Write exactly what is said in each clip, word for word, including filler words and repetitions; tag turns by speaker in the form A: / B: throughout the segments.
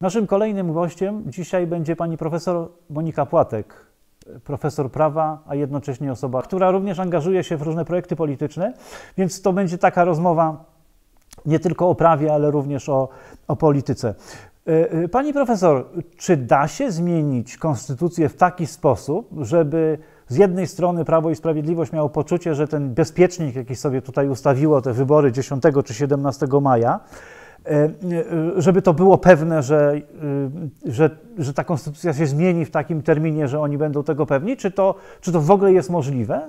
A: Naszym kolejnym gościem dzisiaj będzie pani profesor Monika Płatek, profesor prawa, a jednocześnie osoba, która również angażuje się w różne projekty polityczne, więc to będzie taka rozmowa nie tylko o prawie, ale również o, o polityce. Pani profesor, czy da się zmienić konstytucję w taki sposób, żeby z jednej strony Prawo i Sprawiedliwość miało poczucie, że ten bezpiecznik, jaki sobie tutaj ustawiło te wybory dziesiątego czy siedemnastego maja, żeby to było pewne, że, że, że ta konstytucja się zmieni w takim terminie, że oni będą tego pewni? Czy to, czy to w ogóle jest możliwe?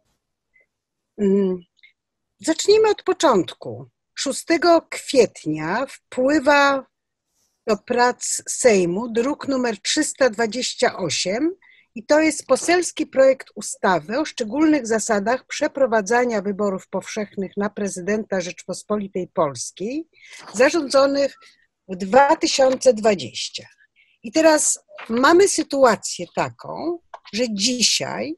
B: Zacznijmy od początku. szóstego kwietnia wpływa do prac Sejmu druk numer trzysta dwadzieścia osiem i to jest poselski projekt ustawy o szczególnych zasadach przeprowadzania wyborów powszechnych na prezydenta Rzeczpospolitej Polskiej zarządzonych w dwa tysiące dwudziestym. I teraz mamy sytuację taką, że dzisiaj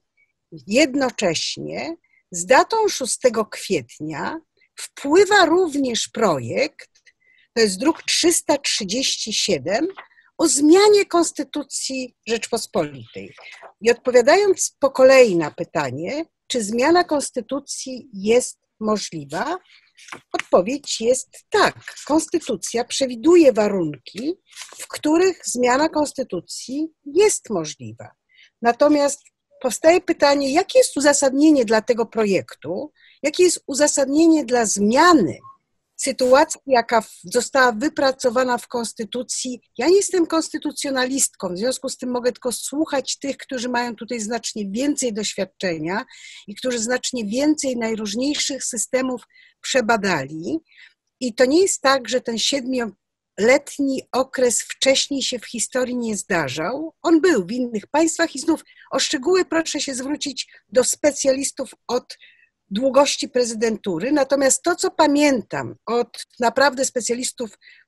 B: jednocześnie z datą szóstego kwietnia wpływa również projekt, to jest druk trzysta trzydzieści siedem, o zmianie Konstytucji Rzeczpospolitej. I odpowiadając po kolei na pytanie, czy zmiana Konstytucji jest możliwa, odpowiedź jest tak. Konstytucja przewiduje warunki, w których zmiana Konstytucji jest możliwa. Natomiast powstaje pytanie, jakie jest uzasadnienie dla tego projektu, jakie jest uzasadnienie dla zmiany sytuacji, jaka została wypracowana w Konstytucji. Ja nie jestem konstytucjonalistką, w związku z tym mogę tylko słuchać tych, którzy mają tutaj znacznie więcej doświadczenia i którzy znacznie więcej najróżniejszych systemów przebadali. I to nie jest tak, że ten siedmioletni okres wcześniej się w historii nie zdarzał. On był w innych państwach i znów o szczegóły proszę się zwrócić do specjalistów od długości prezydentury, natomiast to, co pamiętam od naprawdę specjalistów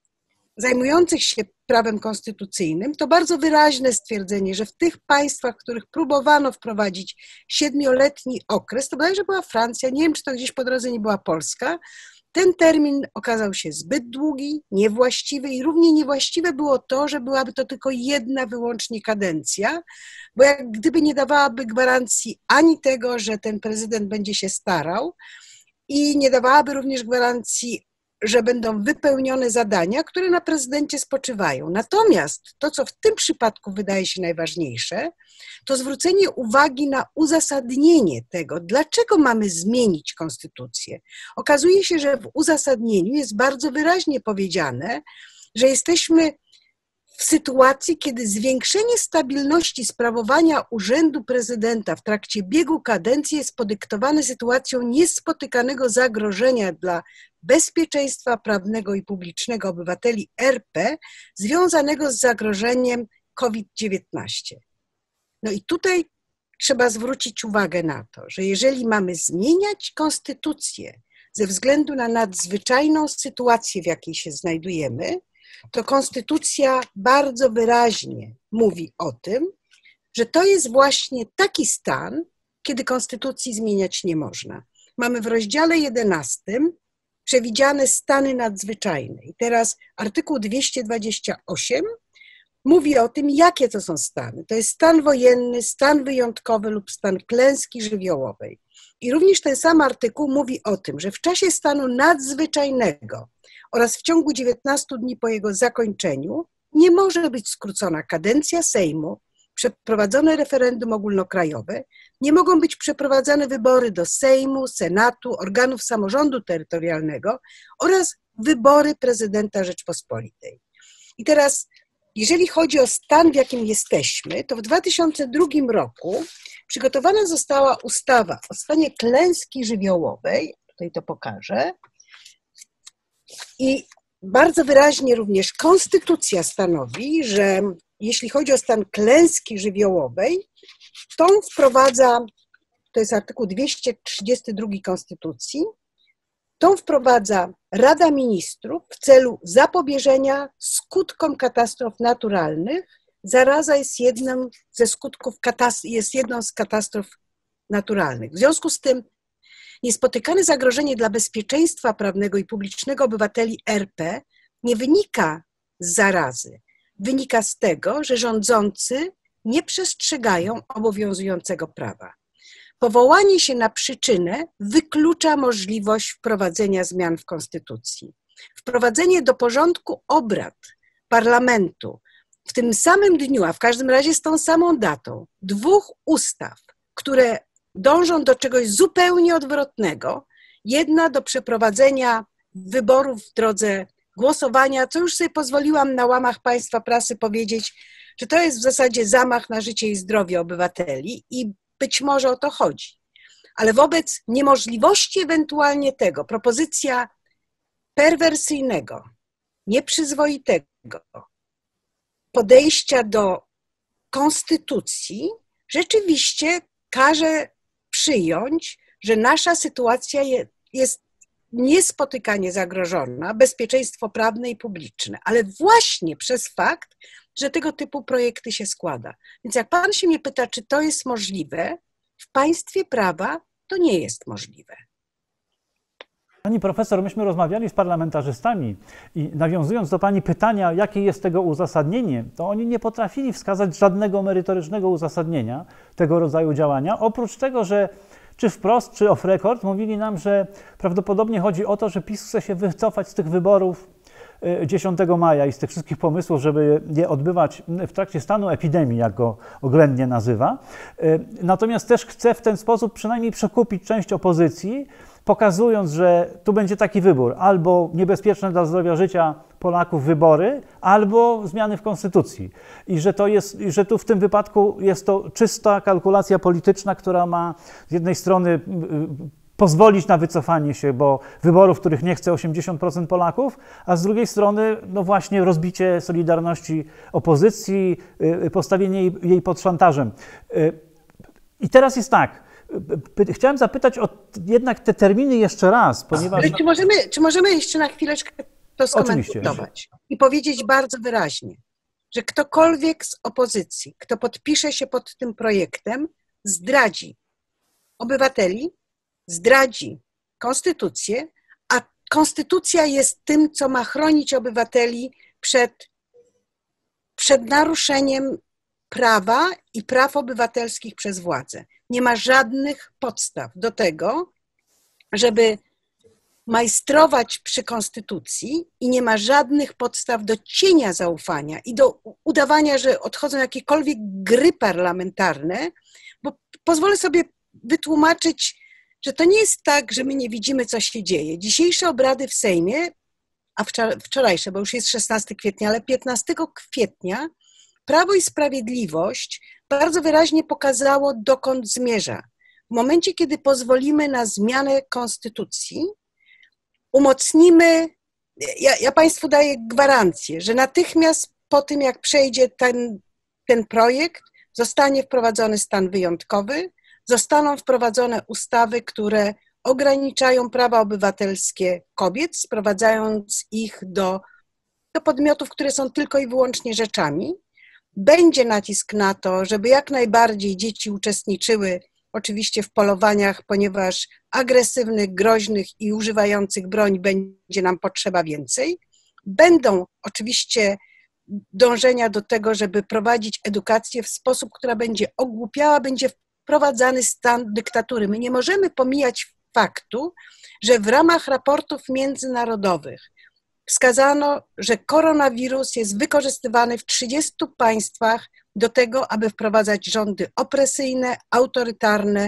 B: zajmujących się prawem konstytucyjnym, to bardzo wyraźne stwierdzenie, że w tych państwach, w których próbowano wprowadzić siedmioletni okres, to bodajże była Francja, nie wiem, czy to gdzieś po drodze nie była Polska, ten termin okazał się zbyt długi, niewłaściwy i równie niewłaściwe było to, że byłaby to tylko jedna wyłącznie kadencja, bo jak gdyby nie dawałaby gwarancji ani tego, że ten prezydent będzie się starał i nie dawałaby również gwarancji, że będą wypełnione zadania, które na prezydencie spoczywają. Natomiast to, co w tym przypadku wydaje się najważniejsze, to zwrócenie uwagi na uzasadnienie tego, dlaczego mamy zmienić konstytucję. Okazuje się, że w uzasadnieniu jest bardzo wyraźnie powiedziane, że jesteśmy w sytuacji, kiedy zwiększenie stabilności sprawowania urzędu prezydenta w trakcie biegu kadencji jest podyktowane sytuacją niespotykanego zagrożenia dla bezpieczeństwa prawnego i publicznego obywateli R P związanego z zagrożeniem COVID dziewiętnaście. No i tutaj trzeba zwrócić uwagę na to, że jeżeli mamy zmieniać konstytucję ze względu na nadzwyczajną sytuację, w jakiej się znajdujemy, to konstytucja bardzo wyraźnie mówi o tym, że to jest właśnie taki stan, kiedy konstytucji zmieniać nie można. Mamy w rozdziale jedenastym przewidziane stany nadzwyczajne. I teraz artykuł dwieście dwadzieścia osiem mówi o tym, jakie to są stany. To jest stan wojenny, stan wyjątkowy lub stan klęski żywiołowej. I również ten sam artykuł mówi o tym, że w czasie stanu nadzwyczajnego oraz w ciągu dziewiętnastu dni po jego zakończeniu nie może być skrócona kadencja Sejmu, przeprowadzone referendum ogólnokrajowe, nie mogą być przeprowadzane wybory do Sejmu, Senatu, organów samorządu terytorialnego oraz wybory prezydenta Rzeczpospolitej. I teraz, jeżeli chodzi o stan, w jakim jesteśmy, to w dwa tysiące drugim roku przygotowana została ustawa o stanie klęski żywiołowej, tutaj to pokażę, i bardzo wyraźnie również konstytucja stanowi, że jeśli chodzi o stan klęski żywiołowej, to wprowadza, to jest artykuł dwieście trzydziesty drugi Konstytucji, tą wprowadza Rada Ministrów w celu zapobieżenia skutkom katastrof naturalnych. Zaraza jest jednym ze skutków, jest jedną z katastrof naturalnych. W związku z tym niespotykane zagrożenie dla bezpieczeństwa prawnego i publicznego obywateli R P nie wynika z zarazy, wynika z tego, że rządzący nie przestrzegają obowiązującego prawa. Powołanie się na przyczynę wyklucza możliwość wprowadzenia zmian w konstytucji. Wprowadzenie do porządku obrad parlamentu w tym samym dniu, a w każdym razie z tą samą datą, dwóch ustaw, które dążą do czegoś zupełnie odwrotnego. Jedna do przeprowadzenia wyborów w drodze głosowania, co już sobie pozwoliłam na łamach państwa prasy powiedzieć, że to jest w zasadzie zamach na życie i zdrowie obywateli i być może o to chodzi. Ale wobec niemożliwości ewentualnie tego, propozycja perwersyjnego, nieprzyzwoitego podejścia do konstytucji rzeczywiście każe przyjąć, że nasza sytuacja jest niespotykanie zagrożona, bezpieczeństwo prawne i publiczne, ale właśnie przez fakt, że tego typu projekty się składa. Więc jak pan się mnie pyta, czy to jest możliwe, w państwie prawa to nie jest możliwe.
A: Pani profesor, myśmy rozmawiali z parlamentarzystami i nawiązując do pani pytania, jakie jest tego uzasadnienie, to oni nie potrafili wskazać żadnego merytorycznego uzasadnienia tego rodzaju działania, oprócz tego, że czy wprost, czy off record mówili nam, że prawdopodobnie chodzi o to, że PiS chce się wycofać z tych wyborów dziesiątego maja i z tych wszystkich pomysłów, żeby je odbywać w trakcie stanu epidemii, jak go oględnie nazywa. Natomiast też chce w ten sposób przynajmniej przekupić część opozycji, pokazując, że tu będzie taki wybór, albo niebezpieczne dla zdrowia życia Polaków wybory, albo zmiany w konstytucji. I że to jest, że tu w tym wypadku jest to czysta kalkulacja polityczna, która ma z jednej strony pozwolić na wycofanie się, bo wyborów, których nie chce osiemdziesiąt procent Polaków, a z drugiej strony no właśnie rozbicie solidarności opozycji, postawienie jej, jej pod szantażem. I teraz jest tak, chciałem zapytać o jednak te terminy jeszcze raz, ponieważ...
B: Czy możemy, czy możemy jeszcze na chwileczkę to skomentować i powiedzieć bardzo wyraźnie, że ktokolwiek z opozycji, kto podpisze się pod tym projektem, zdradzi obywateli, zdradzi konstytucję, a konstytucja jest tym, co ma chronić obywateli przed, przed naruszeniem prawa i praw obywatelskich przez władzę. Nie ma żadnych podstaw do tego, żeby majstrować przy konstytucji i nie ma żadnych podstaw do cienia zaufania i do udawania, że odchodzą jakiekolwiek gry parlamentarne, bo pozwolę sobie wytłumaczyć, że to nie jest tak, że my nie widzimy, co się dzieje. Dzisiejsze obrady w Sejmie, a wczorajsze, bo już jest szesnastego kwietnia, ale piętnastego kwietnia Prawo i Sprawiedliwość bardzo wyraźnie pokazało, dokąd zmierza. W momencie, kiedy pozwolimy na zmianę konstytucji, umocnimy, ja, ja Państwu daję gwarancję, że natychmiast po tym, jak przejdzie ten, ten projekt, zostanie wprowadzony stan wyjątkowy, zostaną wprowadzone ustawy, które ograniczają prawa obywatelskie kobiet, sprowadzając ich do, do podmiotów, które są tylko i wyłącznie rzeczami. Będzie nacisk na to, żeby jak najbardziej dzieci uczestniczyły oczywiście w polowaniach, ponieważ agresywnych, groźnych i używających broni będzie nam potrzeba więcej. Będą oczywiście dążenia do tego, żeby prowadzić edukację w sposób, która będzie ogłupiała, będzie wprowadzany stan dyktatury. My nie możemy pomijać faktu, że w ramach raportów międzynarodowych wskazano, że koronawirus jest wykorzystywany w trzydziestu państwach do tego, aby wprowadzać rządy opresyjne, autorytarne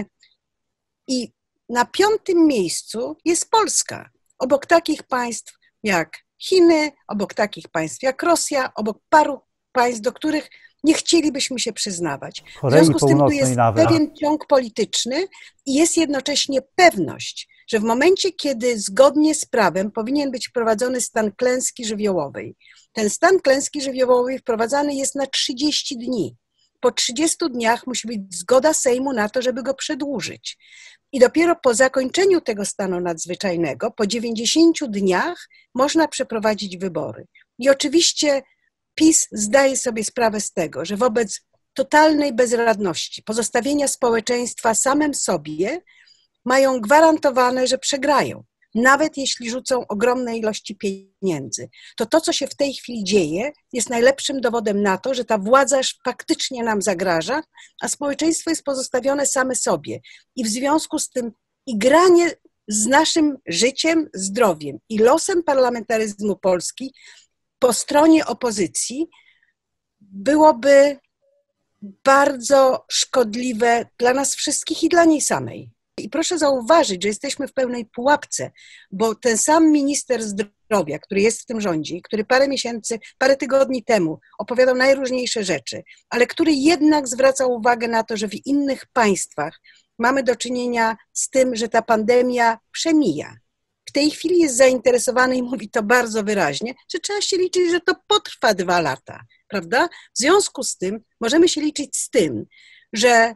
B: i na piątym miejscu jest Polska. Obok takich państw jak Chiny, obok takich państw jak Rosja, obok paru państw, do których nie chcielibyśmy się przyznawać. W związku z tym tu jest pewien ciąg polityczny i jest jednocześnie pewność, że w momencie, kiedy zgodnie z prawem powinien być wprowadzony stan klęski żywiołowej, ten stan klęski żywiołowej wprowadzany jest na trzydzieści dni. Po trzydziestu dniach musi być zgoda Sejmu na to, żeby go przedłużyć. I dopiero po zakończeniu tego stanu nadzwyczajnego, po dziewięćdziesięciu dniach, można przeprowadzić wybory. I oczywiście PiS zdaje sobie sprawę z tego, że wobec totalnej bezradności, pozostawienia społeczeństwa samym sobie, mają gwarantowane, że przegrają. nawet jeśli rzucą ogromne ilości pieniędzy. To to, co się w tej chwili dzieje, jest najlepszym dowodem na to, że ta władza faktycznie nam zagraża, a społeczeństwo jest pozostawione same sobie. I w związku z tym i granie z naszym życiem, zdrowiem i losem parlamentaryzmu Polski po stronie opozycji byłoby bardzo szkodliwe dla nas wszystkich i dla niej samej. I proszę zauważyć, że jesteśmy w pełnej pułapce, bo ten sam minister zdrowia, który jest w tym rządzie, który parę miesięcy, parę tygodni temu opowiadał najróżniejsze rzeczy, ale który jednak zwraca uwagę na to, że w innych państwach mamy do czynienia z tym, że ta pandemia przemija. W tej chwili jest zainteresowany i mówi to bardzo wyraźnie, że trzeba się liczyć, że to potrwa dwa lata, prawda? W związku z tym możemy się liczyć z tym, że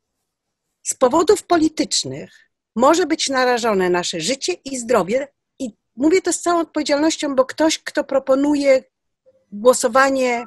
B: z powodów politycznych może być narażone nasze życie i zdrowie i mówię to z całą odpowiedzialnością, bo ktoś, kto proponuje głosowanie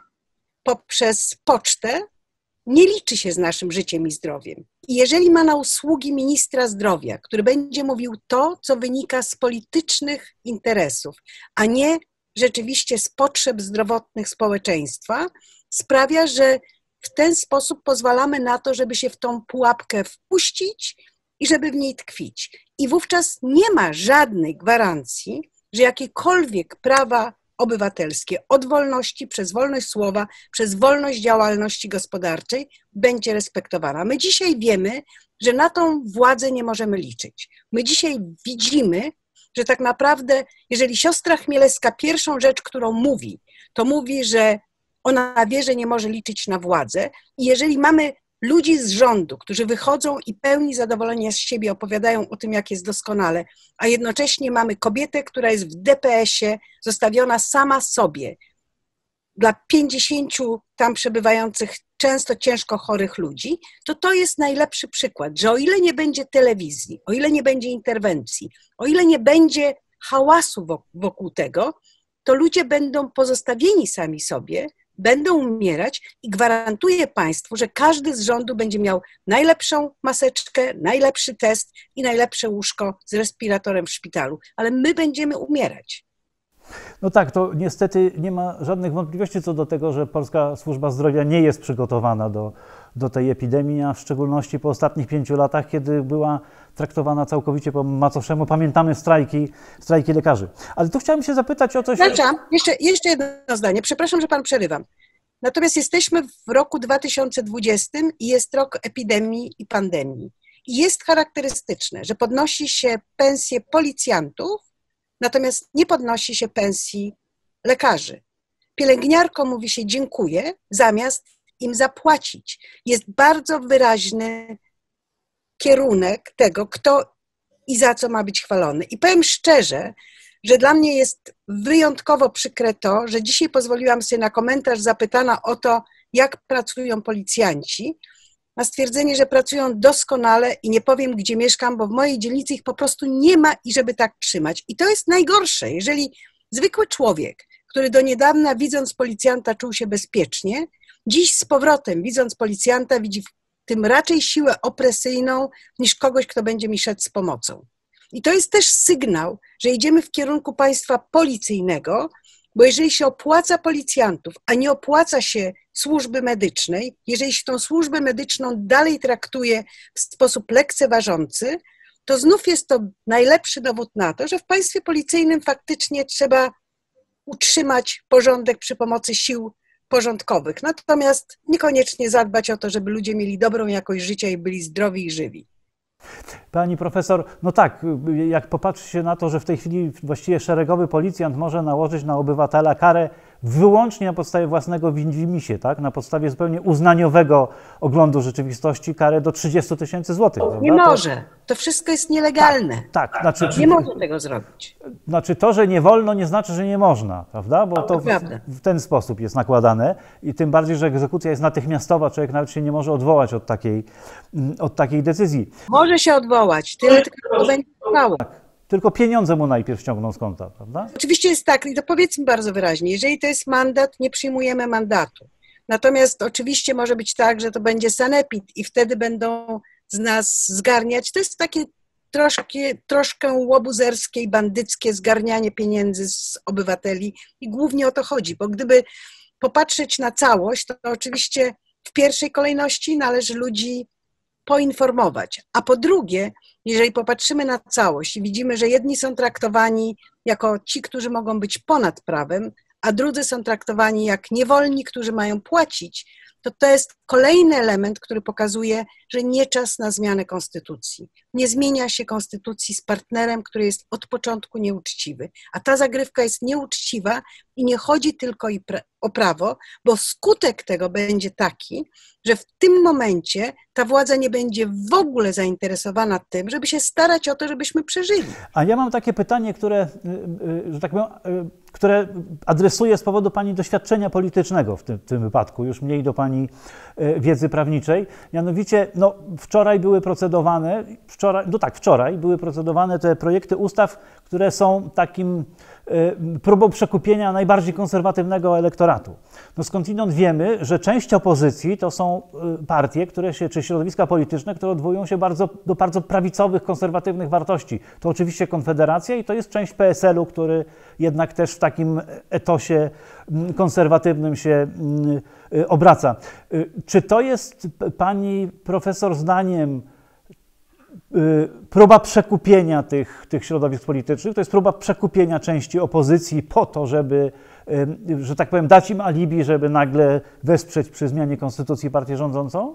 B: poprzez pocztę, nie liczy się z naszym życiem i zdrowiem. I jeżeli ma na usługi ministra zdrowia, który będzie mówił to, co wynika z politycznych interesów, a nie rzeczywiście z potrzeb zdrowotnych społeczeństwa, sprawia, że w ten sposób pozwalamy na to, żeby się w tą pułapkę wpuścić i żeby w niej tkwić. I wówczas nie ma żadnej gwarancji, że jakiekolwiek prawa obywatelskie od wolności, przez wolność słowa, przez wolność działalności gospodarczej będzie respektowana. My dzisiaj wiemy, że na tą władzę nie możemy liczyć. My dzisiaj widzimy, że tak naprawdę, jeżeli siostra Chmielewska pierwszą rzecz, którą mówi, to mówi, że ona wie, że nie może liczyć na władzę i jeżeli mamy ludzi z rządu, którzy wychodzą i pełni zadowolenia z siebie opowiadają o tym, jak jest doskonale, a jednocześnie mamy kobietę, która jest w D P S-ie zostawiona sama sobie dla pięćdziesięciu tam przebywających często ciężko chorych ludzi, to to jest najlepszy przykład, że o ile nie będzie telewizji, o ile nie będzie interwencji, o ile nie będzie hałasu wokół tego, to ludzie będą pozostawieni sami sobie, będą umierać i gwarantuję Państwu, że każdy z rządu będzie miał najlepszą maseczkę, najlepszy test i najlepsze łóżko z respiratorem w szpitalu, ale my będziemy umierać.
A: No tak, to niestety nie ma żadnych wątpliwości co do tego, że polska służba zdrowia nie jest przygotowana do, do tej epidemii, a w szczególności po ostatnich pięciu latach, kiedy była traktowana całkowicie po macoszemu. Pamiętamy strajki, strajki lekarzy. Ale tu chciałem się zapytać o coś...
B: Przepraszam, jeszcze, jeszcze jedno zdanie. Przepraszam, że Pan przerywam. Natomiast jesteśmy w roku dwa tysiące dwudziestym i jest rok epidemii i pandemii. I jest charakterystyczne, że podnosi się pensje policjantów, natomiast nie podnosi się pensji lekarzy. Pielęgniarkom mówi się dziękuję, zamiast im zapłacić. Jest bardzo wyraźny kierunek tego, kto i za co ma być chwalony. I powiem szczerze, że dla mnie jest wyjątkowo przykre to, że dzisiaj pozwoliłam sobie na komentarz zapytana o to, jak pracują policjanci, na stwierdzenie, że pracują doskonale i nie powiem, gdzie mieszkam, bo w mojej dzielnicy ich po prostu nie ma i żeby tak trzymać. I to jest najgorsze, jeżeli zwykły człowiek, który do niedawna widząc policjanta czuł się bezpiecznie, dziś z powrotem widząc policjanta widzi w tym raczej siłę opresyjną niż kogoś, kto będzie mi szedł z pomocą. I to jest też sygnał, że idziemy w kierunku państwa policyjnego, bo jeżeli się opłaca policjantów, a nie opłaca się służby medycznej, jeżeli się tą służbę medyczną dalej traktuje w sposób lekceważący, to znów jest to najlepszy dowód na to, że w państwie policyjnym faktycznie trzeba utrzymać porządek przy pomocy sił porządkowych, natomiast niekoniecznie zadbać o to, żeby ludzie mieli dobrą jakość życia i byli zdrowi i żywi.
A: Pani profesor, no tak, jak popatrzy się na to, że w tej chwili właściwie szeregowy policjant może nałożyć na obywatela karę wyłącznie na podstawie własnego widzimisię, tak? Na podstawie zupełnie uznaniowego oglądu rzeczywistości karę do trzydziestu tysięcy złotych.
B: Nie może. To wszystko jest nielegalne.
A: Tak, tak. Znaczy,
B: nie może tego zrobić.
A: Znaczy to, że nie wolno, nie znaczy, że nie można, prawda? Bo to,
B: to
A: w, w ten sposób jest nakładane i tym bardziej, że egzekucja jest natychmiastowa, człowiek nawet się nie może odwołać od takiej, od takiej decyzji.
B: Może się odwołać, tyle tylko to będzie trwało.
A: Tak. Tylko pieniądze mu najpierw ściągną z konta, prawda?
B: Oczywiście jest tak, i to powiedzmy bardzo wyraźnie, jeżeli to jest mandat, nie przyjmujemy mandatu. Natomiast oczywiście może być tak, że to będzie sanepid i wtedy będą z nas zgarniać. To jest takie troszkę, troszkę łobuzerskie i bandyckie zgarnianie pieniędzy z obywateli i głównie o to chodzi, bo gdyby popatrzeć na całość, to oczywiście w pierwszej kolejności należy ludzi poinformować, a po drugie, jeżeli popatrzymy na całość i widzimy, że jedni są traktowani jako ci, którzy mogą być ponad prawem, a drudzy są traktowani jak niewolni, którzy mają płacić, to to jest kolejny element, który pokazuje, że nie czas na zmianę konstytucji. Nie zmienia się konstytucji z partnerem, który jest od początku nieuczciwy. A ta zagrywka jest nieuczciwa i nie chodzi tylko o prawo, bo skutek tego będzie taki, że w tym momencie ta władza nie będzie w ogóle zainteresowana tym, żeby się starać o to, żebyśmy przeżyli.
A: A ja mam takie pytanie, które, że tak powiem, które adresuję z powodu Pani doświadczenia politycznego w tym, w tym wypadku, już mniej do Pani wiedzy prawniczej. Mianowicie, no, wczoraj były procedowane, wczoraj, no tak, wczoraj były procedowane te projekty ustaw, które są takim próbą przekupienia najbardziej konserwatywnego elektoratu. No skądinąd wiemy, że część opozycji to są partie, które się, czy środowiska polityczne, które odwołują się bardzo, do bardzo prawicowych, konserwatywnych wartości. To oczywiście Konfederacja i to jest część P S L-u, który jednak też w takim etosie konserwatywnym się obraca. Czy to jest Pani profesor zdaniem próba przekupienia tych, tych środowisk politycznych, to jest próba przekupienia części opozycji po to, żeby, że tak powiem, dać im alibi, żeby nagle wesprzeć przy zmianie konstytucji partię rządzącą?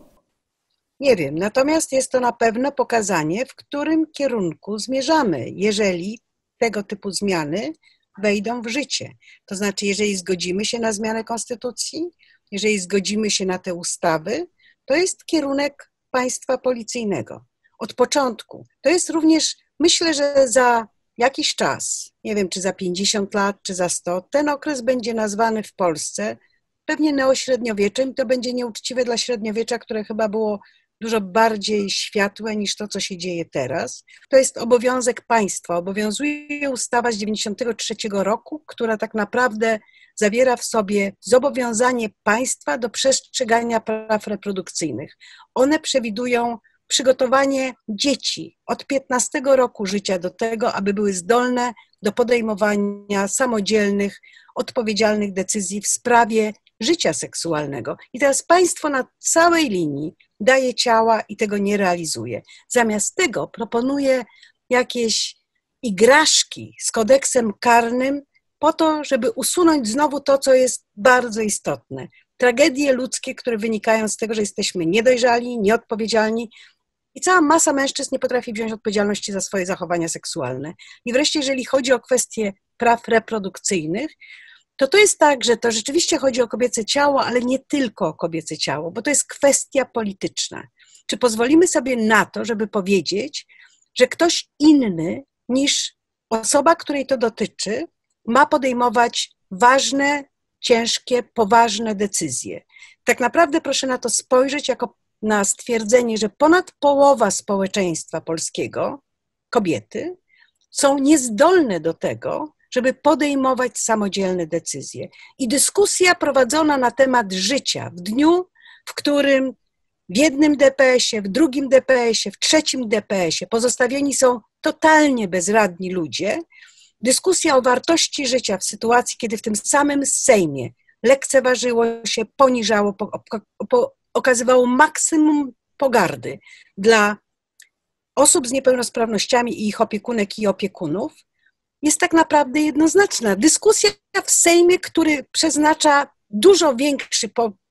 B: Nie wiem, natomiast jest to na pewno pokazanie, w którym kierunku zmierzamy, jeżeli tego typu zmiany wejdą w życie. To znaczy, jeżeli zgodzimy się na zmianę konstytucji, jeżeli zgodzimy się na te ustawy, to jest kierunek państwa policyjnego. Od początku. To jest również, myślę, że za jakiś czas, nie wiem czy za pięćdziesiąt lat, czy za sto, ten okres będzie nazwany w Polsce pewnie neośredniowieczem i to będzie nieuczciwe dla średniowiecza, które chyba było dużo bardziej światłe niż to, co się dzieje teraz. To jest obowiązek państwa. Obowiązuje ustawa z dziewięćdziesiątego trzeciego roku, która tak naprawdę zawiera w sobie zobowiązanie państwa do przestrzegania praw reprodukcyjnych. One przewidują przygotowanie dzieci od piętnastego roku życia do tego, aby były zdolne do podejmowania samodzielnych, odpowiedzialnych decyzji w sprawie życia seksualnego. I teraz państwo na całej linii daje ciała i tego nie realizuje. Zamiast tego proponuje jakieś igraszki z kodeksem karnym po to, żeby usunąć znowu to, co jest bardzo istotne. Tragedie ludzkie, które wynikają z tego, że jesteśmy niedojrzali, nieodpowiedzialni, i cała masa mężczyzn nie potrafi wziąć odpowiedzialności za swoje zachowania seksualne. I wreszcie, jeżeli chodzi o kwestie praw reprodukcyjnych, to to jest tak, że to rzeczywiście chodzi o kobiece ciało, ale nie tylko o kobiece ciało, bo to jest kwestia polityczna. Czy pozwolimy sobie na to, żeby powiedzieć, że ktoś inny niż osoba, której to dotyczy, ma podejmować ważne, ciężkie, poważne decyzje? Tak naprawdę proszę na to spojrzeć jako na stwierdzenie, że ponad połowa społeczeństwa polskiego, kobiety, są niezdolne do tego, żeby podejmować samodzielne decyzje. I dyskusja prowadzona na temat życia w dniu, w którym w jednym D P S-ie, w drugim D P S-ie, w trzecim D P S-ie pozostawieni są totalnie bezradni ludzie, dyskusja o wartości życia w sytuacji, kiedy w tym samym Sejmie lekceważyło się, poniżało, po, po, okazywało maksimum pogardy dla osób z niepełnosprawnościami i ich opiekunek i opiekunów, jest tak naprawdę jednoznaczna. Dyskusja w Sejmie, który przeznacza dużo większy,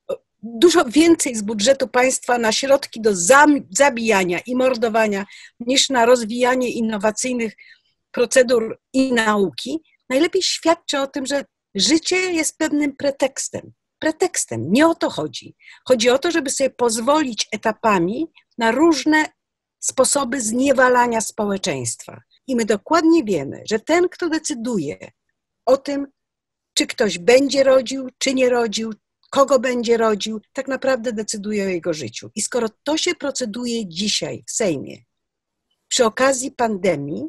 B: dużo więcej z budżetu państwa na środki do zabijania i mordowania niż na rozwijanie innowacyjnych procedur i nauki, najlepiej świadczy o tym, że życie jest pewnym pretekstem. Pretekstem. Nie o to chodzi. Chodzi o to, żeby sobie pozwolić etapami na różne sposoby zniewalania społeczeństwa. I my dokładnie wiemy, że ten, kto decyduje o tym, czy ktoś będzie rodził, czy nie rodził, kogo będzie rodził, tak naprawdę decyduje o jego życiu. I skoro to się proceduje dzisiaj w Sejmie, przy okazji pandemii,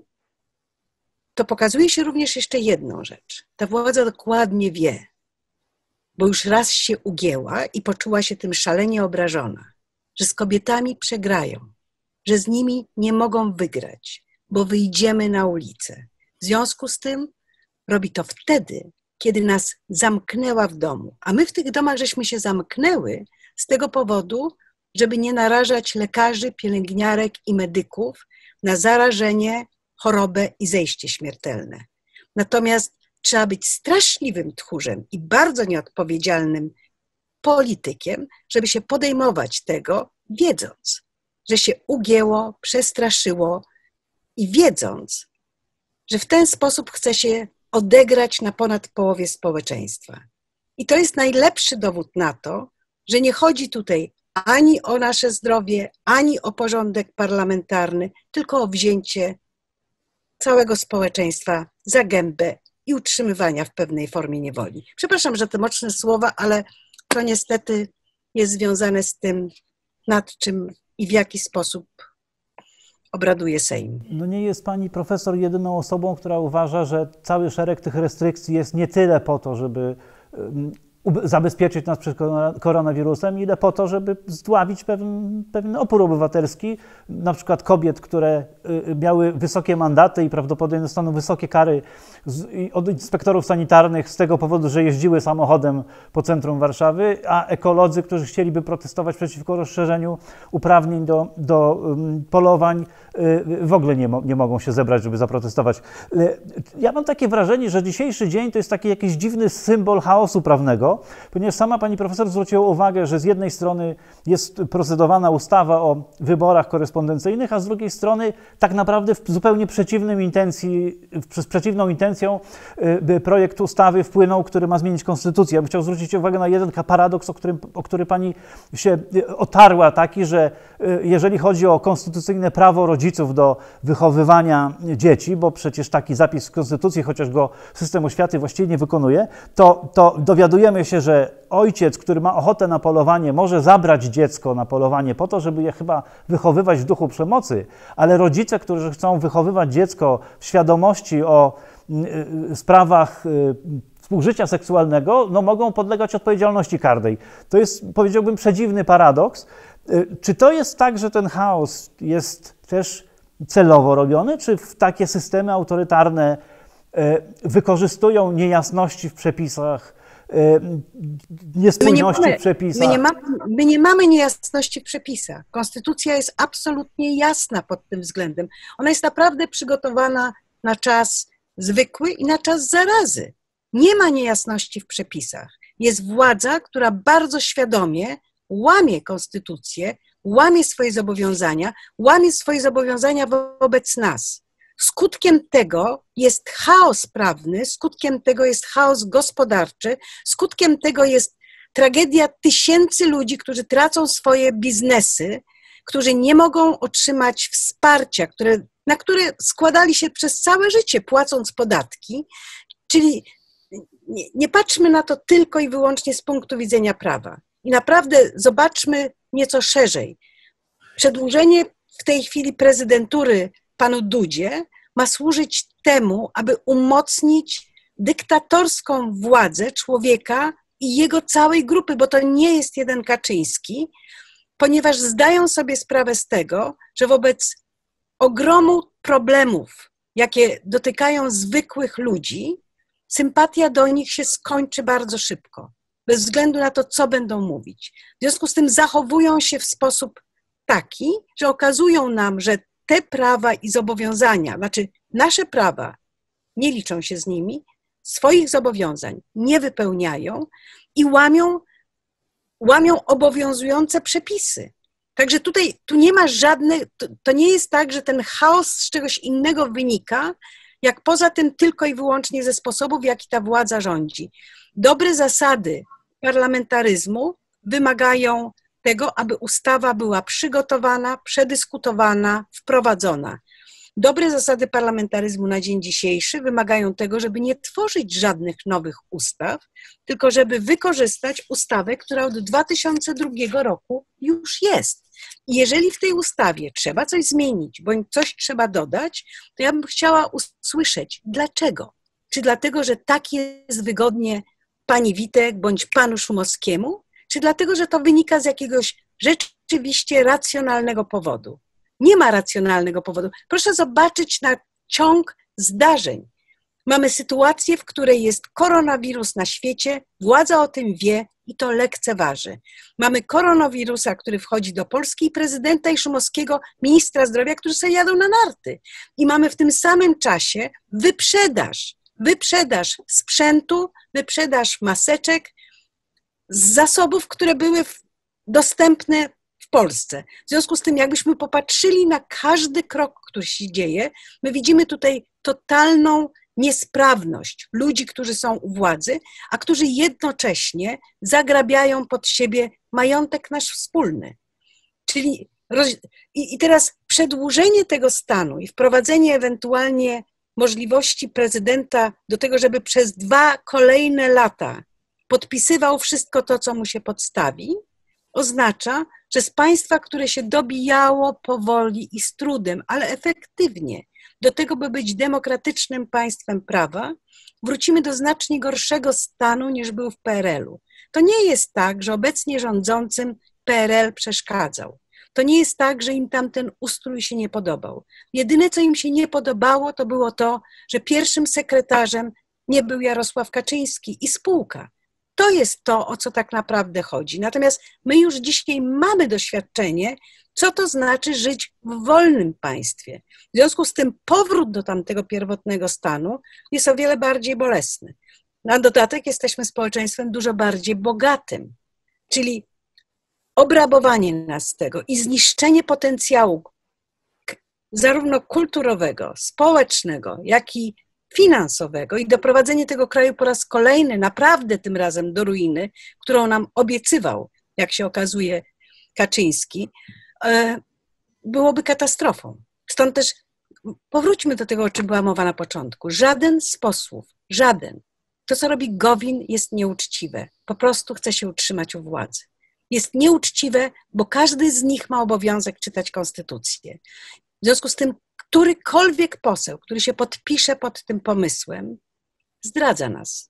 B: to pokazuje się również jeszcze jedną rzecz. Ta władza dokładnie wie, bo już raz się ugięła i poczuła się tym szalenie obrażona, że z kobietami przegrają, że z nimi nie mogą wygrać, bo wyjdziemy na ulicę. W związku z tym robi to wtedy, kiedy nas zamknęła w domu. A my w tych domach żeśmy się zamknęły z tego powodu, żeby nie narażać lekarzy, pielęgniarek i medyków na zarażenie, chorobę i zejście śmiertelne. Natomiast trzeba być straszliwym tchórzem i bardzo nieodpowiedzialnym politykiem, żeby się podejmować tego, wiedząc, że się ugięło, przestraszyło i wiedząc, że w ten sposób chce się odegrać na ponad połowie społeczeństwa. I to jest najlepszy dowód na to, że nie chodzi tutaj ani o nasze zdrowie, ani o porządek parlamentarny, tylko o wzięcie całego społeczeństwa za gębę i utrzymywania w pewnej formie niewoli. Przepraszam, że te mocne słowa, ale to niestety jest związane z tym, nad czym i w jaki sposób obraduje Sejm.
A: No nie jest pani profesor jedyną osobą, która uważa, że cały szereg tych restrykcji jest nie tyle po to, żeby zabezpieczyć nas przed koronawirusem, ile po to, żeby zdławić pewien, pewien opór obywatelski, na przykład kobiet, które miały wysokie mandaty i prawdopodobnie dostaną wysokie kary od inspektorów sanitarnych z tego powodu, że jeździły samochodem po centrum Warszawy, a ekolodzy, którzy chcieliby protestować przeciwko rozszerzeniu uprawnień do, do polowań, w ogóle nie, mo nie mogą się zebrać, żeby zaprotestować. Ja mam takie wrażenie, że dzisiejszy dzień to jest taki jakiś dziwny symbol chaosu prawnego, ponieważ sama pani profesor zwróciła uwagę, że z jednej strony jest procedowana ustawa o wyborach korespondencyjnych, a z drugiej strony tak naprawdę w zupełnie przeciwnym intencji, z przeciwną intencją projekt ustawy wpłynął, który ma zmienić konstytucję. Ja bym chciał zwrócić uwagę na jeden paradoks, o którym, o który pani się otarła, taki, że jeżeli chodzi o konstytucyjne prawo rodziców do wychowywania dzieci, bo przecież taki zapis w konstytucji, chociaż go system oświaty właściwie nie wykonuje, to, to dowiadujemy się, że ojciec, który ma ochotę na polowanie, może zabrać dziecko na polowanie po to, żeby je chyba wychowywać w duchu przemocy, ale rodzice, którzy chcą wychowywać dziecko w świadomości o y, sprawach y, współżycia seksualnego, no mogą podlegać odpowiedzialności karnej. To jest, powiedziałbym, przedziwny paradoks. Y, czy to jest tak, że ten chaos jest też celowo robiony, czy w takie systemy autorytarne y, wykorzystują niejasności w przepisach, niespójności
B: my mamy,
A: w przepisach.
B: My nie, mamy, my nie mamy niejasności w przepisach. Konstytucja jest absolutnie jasna pod tym względem. Ona jest naprawdę przygotowana na czas zwykły i na czas zarazy. Nie ma niejasności w przepisach. Jest władza, która bardzo świadomie łamie konstytucję, łamie swoje zobowiązania, łamie swoje zobowiązania wobec nas. Skutkiem tego jest chaos prawny, skutkiem tego jest chaos gospodarczy, skutkiem tego jest tragedia tysięcy ludzi, którzy tracą swoje biznesy, którzy nie mogą otrzymać wsparcia, które, na które składali się przez całe życie, płacąc podatki. Czyli nie, nie patrzmy na to tylko i wyłącznie z punktu widzenia prawa. I naprawdę zobaczmy nieco szerzej. Przedłużenie w tej chwili prezydentury panu Dudzie ma służyć temu, aby umocnić dyktatorską władzę człowieka i jego całej grupy, bo to nie jest jeden Kaczyński, ponieważ zdają sobie sprawę z tego, że wobec ogromu problemów, jakie dotykają zwykłych ludzi, sympatia do nich się skończy bardzo szybko, bez względu na to, co będą mówić. W związku z tym zachowują się w sposób taki, że okazują nam, że te prawa i zobowiązania, znaczy nasze prawa nie liczą się z nimi, swoich zobowiązań nie wypełniają i łamią, łamią obowiązujące przepisy. Także tutaj tu nie ma żadnych, to, to nie jest tak, że ten chaos z czegoś innego wynika, jak poza tym tylko i wyłącznie ze sposobu, w jaki ta władza rządzi. Dobre zasady parlamentaryzmu wymagają tego, aby ustawa była przygotowana, przedyskutowana, wprowadzona. Dobre zasady parlamentaryzmu na dzień dzisiejszy wymagają tego, żeby nie tworzyć żadnych nowych ustaw, tylko żeby wykorzystać ustawę, która od dwa tysiące drugiego roku już jest. I jeżeli w tej ustawie trzeba coś zmienić, bądź coś trzeba dodać, to ja bym chciała usłyszeć, dlaczego. Czy dlatego, że tak jest wygodnie pani Witek bądź panu Szumowskiemu, czy dlatego, że to wynika z jakiegoś rzeczywiście racjonalnego powodu. Nie ma racjonalnego powodu. Proszę zobaczyć na ciąg zdarzeń. Mamy sytuację, w której jest koronawirus na świecie, władza o tym wie i to lekceważy. Mamy koronawirusa, który wchodzi do Polski, i prezydenta i Szumowskiego, ministra zdrowia, którzy sobie jadą na narty. I mamy w tym samym czasie wyprzedaż, wyprzedaż sprzętu, wyprzedaż maseczek z zasobów, które były w, dostępne w Polsce. W związku z tym, jakbyśmy popatrzyli na każdy krok, który się dzieje, my widzimy tutaj totalną niesprawność ludzi, którzy są u władzy, a którzy jednocześnie zagrabiają pod siebie majątek nasz wspólny. Czyli roz... I, i teraz przedłużenie tego stanu i wprowadzenie ewentualnie możliwości prezydenta do tego, żeby przez dwa kolejne lata podpisywał wszystko to, co mu się podstawi, oznacza, że z państwa, które się dobijało powoli i z trudem, ale efektywnie, do tego, by być demokratycznym państwem prawa, wrócimy do znacznie gorszego stanu, niż był w P R L-u. To nie jest tak, że obecnie rządzącym P R L przeszkadzał. To nie jest tak, że im tamten ustrój się nie podobał. Jedyne, co im się nie podobało, to było to, że pierwszym sekretarzem nie był Jarosław Kaczyński i spółka. To jest to, o co tak naprawdę chodzi. Natomiast my już dzisiaj mamy doświadczenie, co to znaczy żyć w wolnym państwie. W związku z tym powrót do tamtego pierwotnego stanu jest o wiele bardziej bolesny. Na dodatek jesteśmy społeczeństwem dużo bardziej bogatym, czyli obrabowanie nas z tego i zniszczenie potencjału zarówno kulturowego, społecznego, jak i finansowego i doprowadzenie tego kraju po raz kolejny, naprawdę tym razem do ruiny, którą nam obiecywał, jak się okazuje, Kaczyński, byłoby katastrofą. Stąd też powróćmy do tego, o czym była mowa na początku. Żaden z posłów, żaden, to co robi Gowin, jest nieuczciwe. Po prostu chce się utrzymać u władzy. Jest nieuczciwe, bo każdy z nich ma obowiązek czytać konstytucję. W związku z tym którykolwiek poseł, który się podpisze pod tym pomysłem, zdradza nas.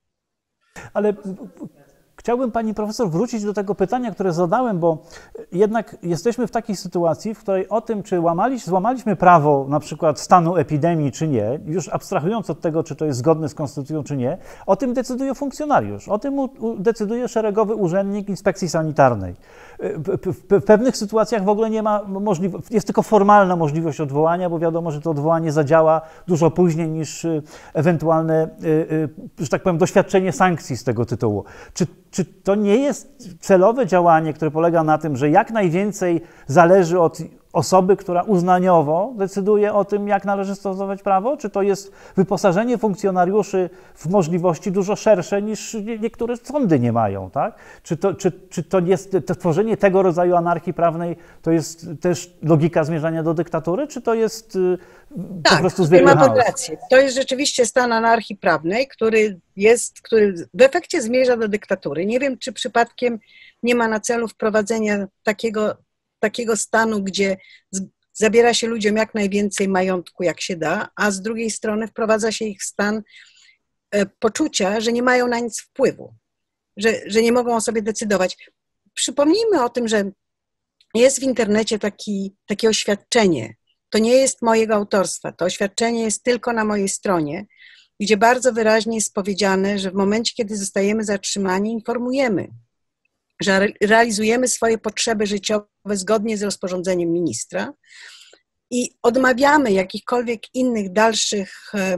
A: Ale chciałbym, pani profesor, wrócić do tego pytania, które zadałem, bo jednak jesteśmy w takiej sytuacji, w której o tym, czy łamaliśmy, złamaliśmy prawo na przykład stanu epidemii, czy nie, już abstrahując od tego, czy to jest zgodne z konstytucją, czy nie, o tym decyduje funkcjonariusz, o tym decyduje szeregowy urzędnik inspekcji sanitarnej. W pewnych sytuacjach w ogóle nie ma możliwości, jest tylko formalna możliwość odwołania, bo wiadomo, że to odwołanie zadziała dużo później niż ewentualne, że tak powiem, doświadczenie sankcji z tego tytułu. Czy Czy to nie jest celowe działanie, które polega na tym, że jak najwięcej zależy od osoby, która uznaniowo decyduje o tym, jak należy stosować prawo? Czy to jest wyposażenie funkcjonariuszy w możliwości dużo szersze, niż niektóre sądy nie mają, tak? Czy to, czy, czy to jest to tworzenie tego rodzaju anarchii prawnej, to jest też logika zmierzania do dyktatury, czy to jest
B: tak,
A: po prostu zwykły
B: chaos? Tak,
A: chaos?
B: rację. To jest rzeczywiście stan anarchii prawnej, który jest, który w efekcie zmierza do dyktatury. Nie wiem, czy przypadkiem nie ma na celu wprowadzenia takiego takiego stanu, gdzie zabiera się ludziom jak najwięcej majątku, jak się da, a z drugiej strony wprowadza się ich w stan poczucia, że nie mają na nic wpływu, że, że nie mogą o sobie decydować. Przypomnijmy o tym, że jest w internecie taki, takie oświadczenie. To nie jest mojego autorstwa, to oświadczenie jest tylko na mojej stronie, gdzie bardzo wyraźnie jest powiedziane, że w momencie, kiedy zostajemy zatrzymani, informujemy, że realizujemy swoje potrzeby życiowe zgodnie z rozporządzeniem ministra i odmawiamy jakichkolwiek innych dalszych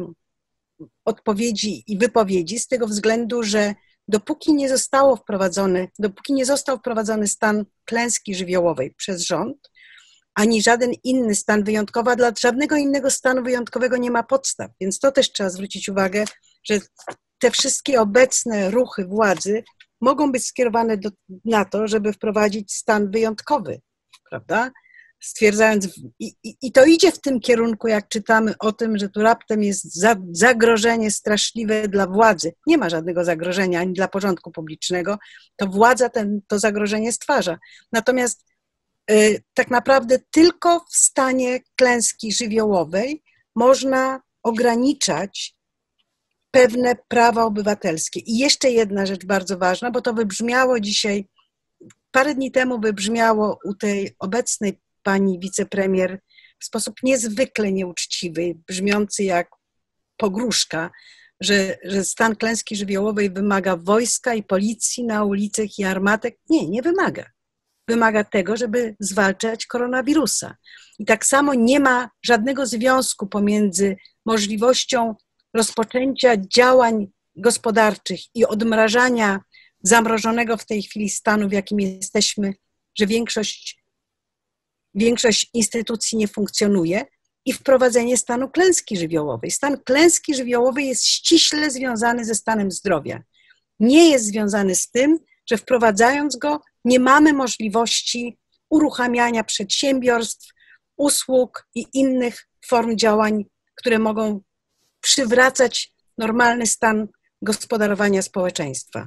B: odpowiedzi i wypowiedzi z tego względu, że dopóki nie zostało wprowadzony, dopóki nie został wprowadzony stan klęski żywiołowej przez rząd, ani żaden inny stan wyjątkowy, a dla żadnego innego stanu wyjątkowego nie ma podstaw. Więc to też trzeba zwrócić uwagę, że te wszystkie obecne ruchy władzy mogą być skierowane do, na to, żeby wprowadzić stan wyjątkowy, prawda? Stwierdzając, i, i, i to idzie w tym kierunku, jak czytamy o tym, że tu raptem jest za, zagrożenie straszliwe dla władzy. Nie ma żadnego zagrożenia ani dla porządku publicznego, to władza ten, to zagrożenie stwarza. Natomiast y, tak naprawdę tylko w stanie klęski żywiołowej można ograniczać pewne prawa obywatelskie. I jeszcze jedna rzecz bardzo ważna, bo to wybrzmiało dzisiaj, parę dni temu wybrzmiało u tej obecnej pani wicepremier w sposób niezwykle nieuczciwy, brzmiący jak pogróżka, że, że stan klęski żywiołowej wymaga wojska i policji na ulicach i armatek. Nie, nie wymaga. Wymaga tego, żeby zwalczać koronawirusa. I tak samo nie ma żadnego związku pomiędzy możliwością rozpoczęcia działań gospodarczych i odmrażania zamrożonego w tej chwili stanu, w jakim jesteśmy, że większość, większość instytucji nie funkcjonuje, i wprowadzenie stanu klęski żywiołowej. Stan klęski żywiołowej jest ściśle związany ze stanem zdrowia. Nie jest związany z tym, że wprowadzając go nie mamy możliwości uruchamiania przedsiębiorstw, usług i innych form działań, które mogą przywracać normalny stan gospodarowania społeczeństwa.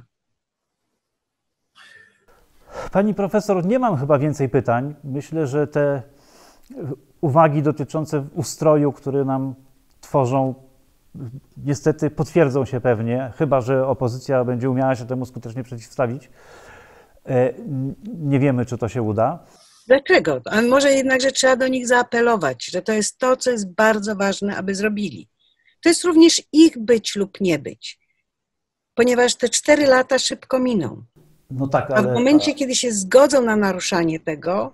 A: Pani profesor, nie mam chyba więcej pytań. Myślę, że te uwagi dotyczące ustroju, który nam tworzą, niestety potwierdzą się pewnie, chyba że opozycja będzie umiała się temu skutecznie przeciwstawić. Nie wiemy, czy to się uda.
B: Dlaczego? A może jednakże trzeba do nich zaapelować, że to jest to, co jest bardzo ważne, aby zrobili. To jest również ich być lub nie być, ponieważ te cztery lata szybko miną.
A: No tak,
B: ale... A w momencie, kiedy się zgodzą na naruszanie tego,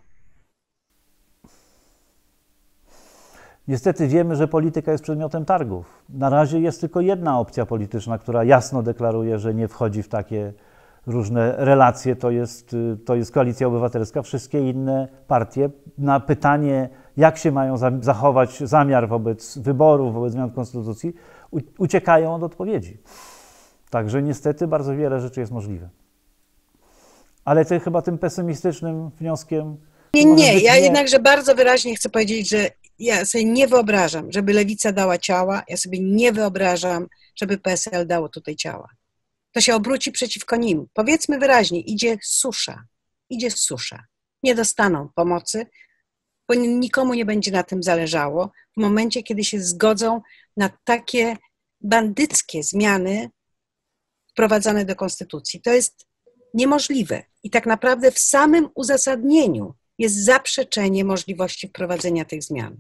A: niestety wiemy, że polityka jest przedmiotem targów. Na razie jest tylko jedna opcja polityczna, która jasno deklaruje, że nie wchodzi w takie różne relacje, to jest, to jest Koalicja Obywatelska. Wszystkie inne partie na pytanie, jak się mają zachować zamiar wobec wyborów, wobec zmian konstytucji, uciekają od odpowiedzi. Także niestety bardzo wiele rzeczy jest możliwe. Ale ty chyba tym pesymistycznym wnioskiem...
B: Nie, nie, ja nie... jednakże bardzo wyraźnie chcę powiedzieć, że ja sobie nie wyobrażam, żeby Lewica dała ciała, ja sobie nie wyobrażam, żeby P S L dało tutaj ciała. To się obróci przeciwko nim. Powiedzmy wyraźnie, idzie susza, idzie susza. Nie dostaną pomocy, bo nikomu nie będzie na tym zależało w momencie, kiedy się zgodzą na takie bandyckie zmiany wprowadzane do konstytucji. To jest niemożliwe i tak naprawdę w samym uzasadnieniu jest zaprzeczenie możliwości wprowadzenia tych zmian.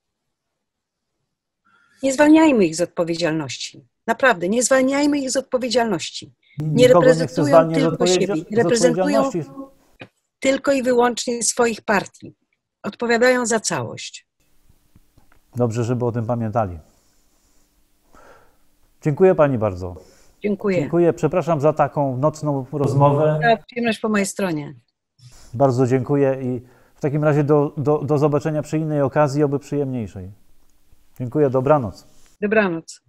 B: Nie zwalniajmy ich z odpowiedzialności. Naprawdę, nie zwalniajmy ich z odpowiedzialności. Nie reprezentują nie tylko siebie, reprezentują tylko i wyłącznie swoich partii. Odpowiadają za całość.
A: Dobrze, żeby o tym pamiętali. Dziękuję pani bardzo.
B: Dziękuję.
A: Dziękuję. Przepraszam za taką nocną rozmowę.
B: Tak, przyjemność po mojej stronie.
A: Bardzo dziękuję i w takim razie do, do, do zobaczenia przy innej okazji, oby przyjemniejszej. Dziękuję, dobranoc.
B: Dobranoc.